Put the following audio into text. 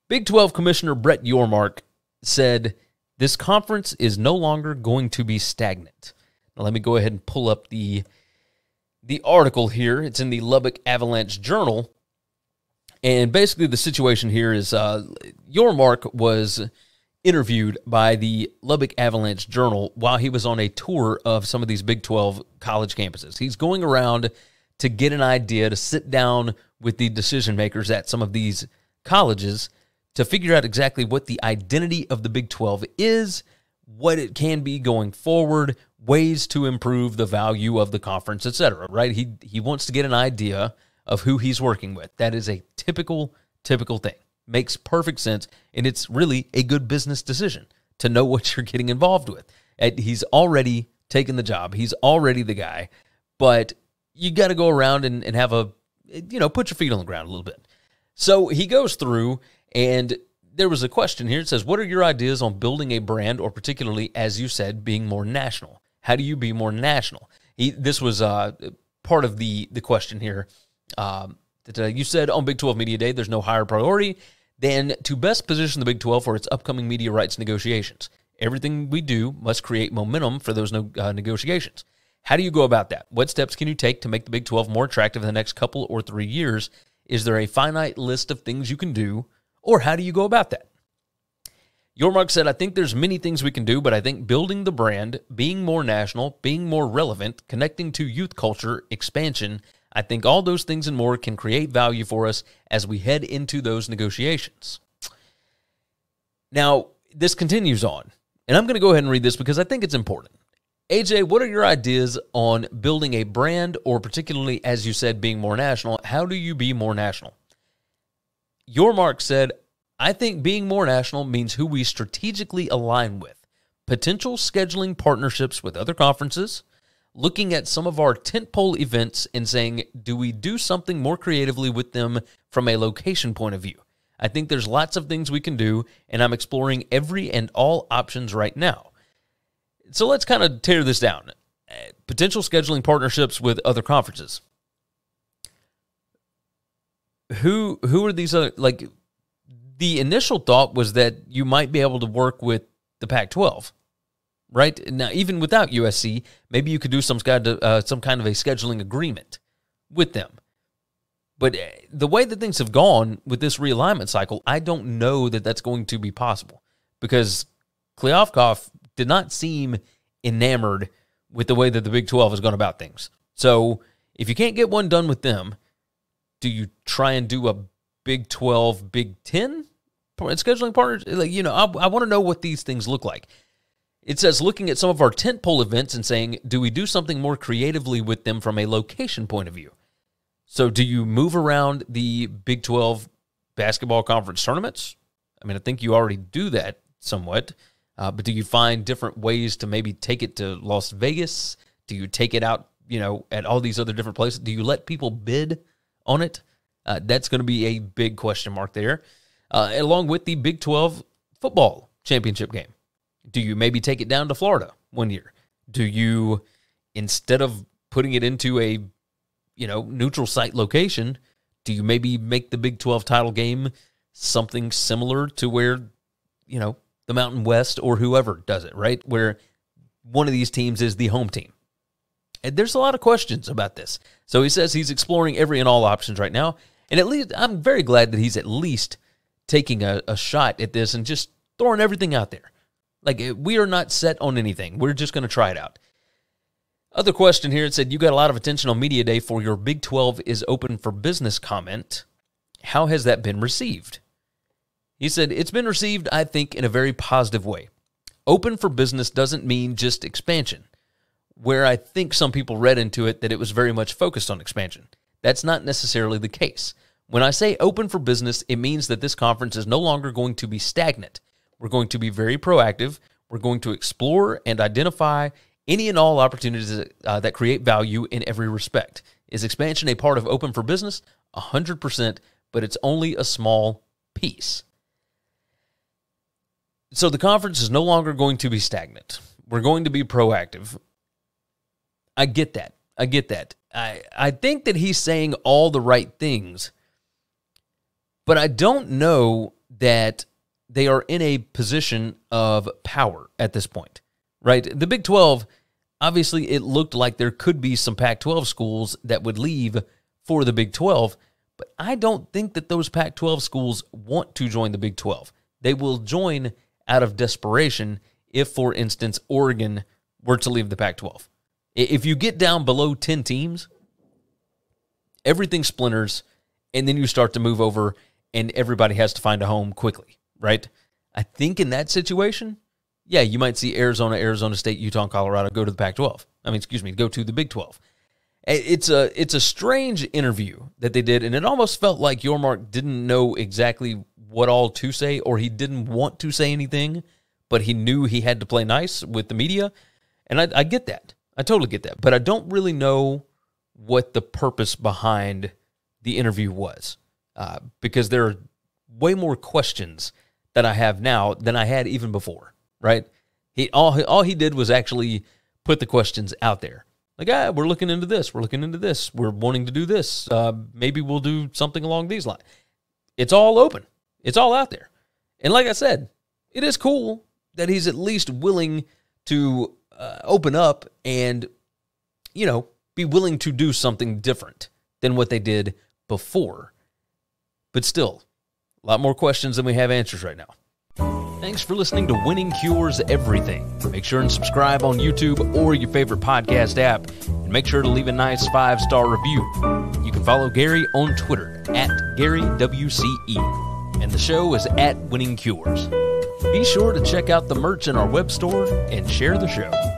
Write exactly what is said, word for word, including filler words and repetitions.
Big twelve Commissioner Brett Yormark said this conference is no longer going to be stagnant. Now, let me go ahead and pull up the, the article here. It's in the Lubbock Avalanche Journal. And basically the situation here is uh, Yormark was interviewed by the Lubbock Avalanche Journal while he was on a tour of some of these Big twelve college campuses. He's going around to get an idea, to sit down with the decision makers at some of these colleges to figure out exactly what the identity of the Big twelve is, what it can be going forward, ways to improve the value of the conference, et cetera, right? He, he wants to get an idea of who he's working with. That is a typical, typical thing. Makes perfect sense, and it's really a good business decision to know what you're getting involved with. And he's already taken the job. He's already the guy, but you got to go around and, and have a, you know, put your feet on the ground a little bit. So he goes through, and there was a question here. It says, what are your ideas on building a brand, or particularly, as you said, being more national? How do you be more national? He, this was uh, part of the, the question here. Um, that, uh, you said on Big twelve Media Day, there's no higher priority than to best position the Big twelve for its upcoming media rights negotiations. Everything we do must create momentum for those no, uh, negotiations. How do you go about that? What steps can you take to make the Big twelve more attractive in the next couple or three years? Is there a finite list of things you can do, or how do you go about that? Yormark said, I think there's many things we can do, but I think building the brand, being more national, being more relevant, connecting to youth culture, expansion, I think all those things and more can create value for us as we head into those negotiations. Now, this continues on, and I'm going to go ahead and read this because I think it's important. A J, what are your ideas on building a brand, or particularly, as you said, being more national? How do you be more national? Yormark said, I think being more national means who we strategically align with, potential scheduling partnerships with other conferences, looking at some of our tentpole events and saying, do we do something more creatively with them from a location point of view? I think there's lots of things we can do, and I'm exploring every and all options right now. So let's kind of tear this down. Potential scheduling partnerships with other conferences. Who who are these other, like, the initial thought was that you might be able to work with the Pac twelve. Right? Now, even without U S C, maybe you could do some kind of, uh, some kind of a scheduling agreement with them. But the way that things have gone with this realignment cycle, I don't know that that's going to be possible, because Kliavkoff did not seem enamored with the way that the Big twelve has gone about things. So if you can't get one done with them, do you try and do a Big twelve, Big ten scheduling partners? Like, you know, I, I want to know what these things look like. It says, looking at some of our tentpole events and saying, do we do something more creatively with them from a location point of view? So do you move around the Big twelve basketball conference tournaments? I mean, I think you already do that somewhat, uh, but do you find different ways to maybe take it to Las Vegas? Do you take it out, you know, at all these other different places? Do you let people bid on it? Uh, that's going to be a big question mark there, uh, along with the Big twelve football championship game. Do you maybe take it down to Florida one year? Do you, instead of putting it into a, you know, neutral site location, do you maybe make the Big twelve title game something similar to where, you know, the Mountain West or whoever does it, right? Where one of these teams is the home team. And there's a lot of questions about this. So he says he's exploring every and all options right now. And at least I'm very glad that he's at least taking a, a shot at this and just throwing everything out there. Like, we are not set on anything. We're just going to try it out. Other question here, it said, you got a lot of attention on Media Day for your Big twelve is open for business comment. How has that been received? He said, it's been received, I think, in a very positive way. Open for business doesn't mean just expansion, where I think some people read into it that it was very much focused on expansion. That's not necessarily the case. When I say open for business, it means that this conference is no longer going to be stagnant. We're going to be very proactive. We're going to explore and identify any and all opportunities uh, that create value in every respect. Is expansion a part of open for business? one hundred percent, but it's only a small piece. So the conference is no longer going to be stagnant. We're going to be proactive. I get that. I get that. I, I think that he's saying all the right things, but I don't know that they are in a position of power at this point, right? The Big twelve, obviously it looked like there could be some Pac twelve schools that would leave for the Big twelve, but I don't think that those Pac twelve schools want to join the Big twelve. They will join out of desperation if, for instance, Oregon were to leave the Pac twelve. If you get down below ten teams, everything splinters, and then you start to move over, and everybody has to find a home quickly, right? I think in that situation, yeah, you might see Arizona, Arizona State, Utah, and Colorado go to the Pac twelve. I mean, excuse me, go to the Big twelve. It's a it's a strange interview that they did, and it almost felt like Yormark didn't know exactly what all to say, or he didn't want to say anything, but he knew he had to play nice with the media, and I, I get that. I totally get that, but I don't really know what the purpose behind the interview was, uh, because there are way more questions that I have now than I had even before, right? He all, all he did was actually put the questions out there. Like, ah, we're looking into this. We're looking into this. We're wanting to do this. Uh, maybe we'll do something along these lines. It's all open. It's all out there. And like I said, it is cool that he's at least willing to uh, open up and, you know, be willing to do something different than what they did before. But still, a lot more questions than we have answers right now. Thanks for listening to Winning Cures Everything. Make sure and subscribe on YouTube or your favorite podcast app, and make sure to leave a nice five-star review. You can follow Gary on Twitter at Gary W C E, and the show is at Winning Cures. Be sure to check out the merch in our web store and share the show.